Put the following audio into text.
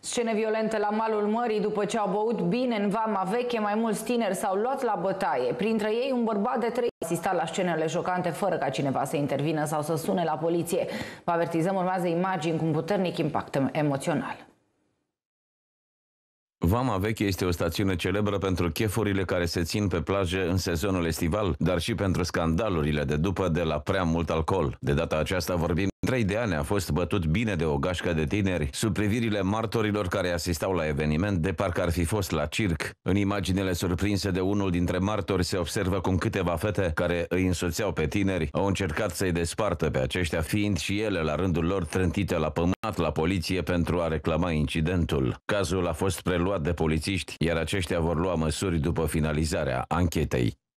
Scene violente la malul mării după ce au băut bine în Vama Veche, mai mulți tineri s-au luat la bătaie. Printre ei un bărbat de 3 asistat la scenele șocante fără ca cineva să intervină sau să sune la poliție. Vă avertizăm, urmează imagini cu un puternic impact emoțional. Vama Veche este o stațiune celebră pentru chefurile care se țin pe plaje în sezonul estival, dar și pentru scandalurile de după de la prea mult alcool. De data aceasta vorbim 3 de ani a fost bătut bine de o gașcă de tineri sub privirile martorilor care asistau la eveniment de parcă ar fi fost la circ. În imaginele surprinse de unul dintre martori se observă cum câteva fete care îi însoțeau pe tineri au încercat să-i despartă pe aceștia, fiind și ele la rândul lor trântite la pământ la poliție pentru a reclama incidentul. Cazul a fost preluat de polițiști, iar aceștia vor lua măsuri după finalizarea anchetei.